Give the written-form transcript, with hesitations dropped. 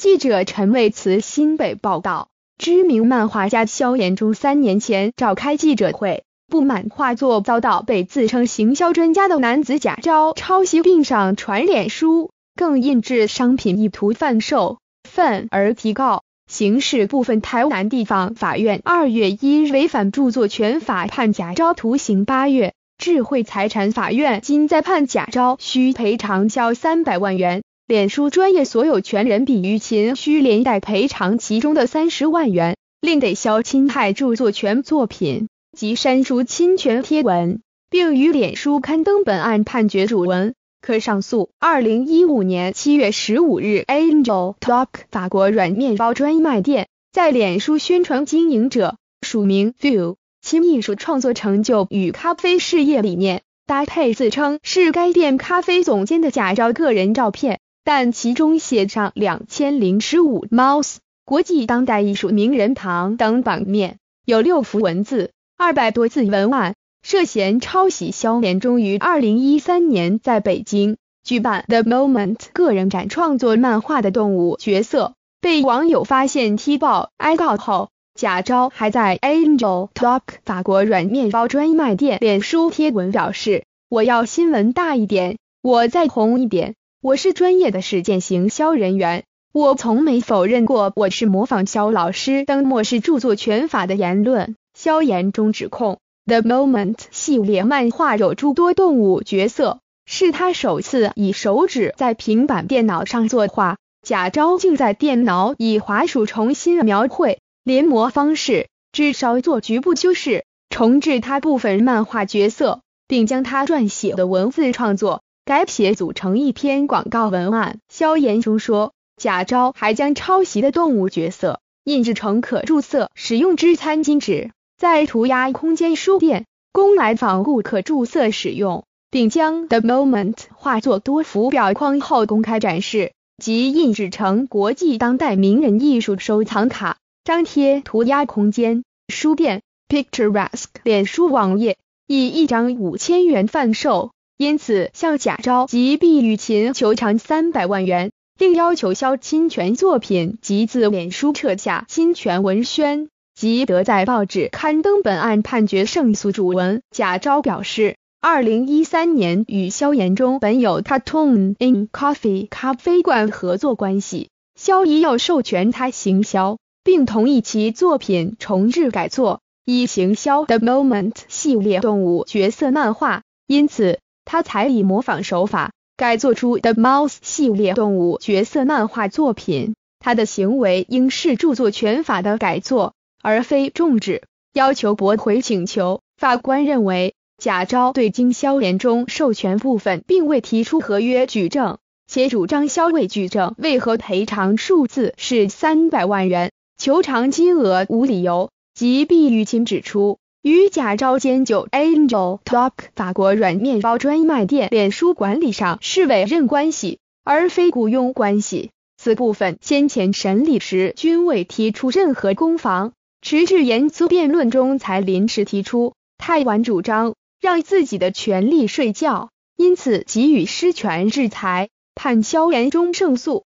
记者陈卫慈新北报道，知名漫画家萧炎中3年前召开记者会，不满画作遭到被自称行销专家的男子假招抄袭并上传脸书，更印制商品意图贩售，愤而提告。刑事部分台南地方法院2月1日违反著作权法判假招徒刑8月，智慧财产法院今再判假招需赔偿萧300万元，脸书专业所有权人毕于勤需连带赔偿其中的30万元，另得萧侵害著作权作品及删除侵权贴文，并于脸书刊登本案判决主文，可上诉。2015年7月15日 Angel Talk 法国软面包专卖店在脸书宣传经营者署名 View 其艺术创作成就与咖啡事业理念，搭配自称是该店咖啡总监的假招个人照片，但其中写上2015 Mouse 国际当代艺术名人堂等版面，有6幅文字200多字文案，涉嫌抄袭。萧炎中于2013年在北京举办 The Moment 个人展创作漫画的动物角色，被网友发现踢爆哀告后，假招还在 Angel Talk 法国软面包专卖店脸书贴文表示，我要新闻大一点，我再红一点，我是专业的事件行销人员，我从没否认过我是模仿萧老师等漠视著作权法的言论。萧炎中指控The Moment 系列漫画有诸多动物角色，是他首次以手指在平板电脑上作画，假招竟在电脑以滑鼠重新描绘，临摹方式至少做局部修饰，重置他部分漫画角色，并将他撰写的文字创作改写组成一篇广告文案。萧炎中说，假招还将抄袭的动物角色印制成可注册使用之餐巾纸，在涂鸦空间书店供来访顾客注册使用，并将 The Moment 画作多幅裱框后公开展示，即印制成国际当代名人艺术收藏卡，张贴涂鸦空间书店 Picturesque 脸书网页，以1张5000元贩售，因此向假招及毕玉琴求偿300万元，另要求萧侵权作品及自脸书撤下侵权文宣，即得在报纸刊登本案判决胜诉主文。假招表示，2013年与萧炎中本有 Cartoon in Coffee 咖啡馆合作关系，萧已要授权他行销，并同意其作品重制改作，以行销 The Moment 系列动物角色漫画，因此他才以模仿手法改做出 The Mouse 系列动物角色漫画作品，他的行为应是著作权法的改作，而非重制，要求驳回请求。法官认为，假招对经萧炎中授权部分并未提出合约举证，且主张萧未举证为何赔偿数字是300万元，求偿金额无理由。及毕玉琴指出，与假招兼就 Angel Talk 法国软面包专卖店脸书管理上是委任关系，而非雇佣关系，此部分先前审理时均未提出任何攻防，迟至严肃辩论中才临时提出，太晚主张让自己的权利睡觉，因此给予失权制裁，判萧炎中胜诉。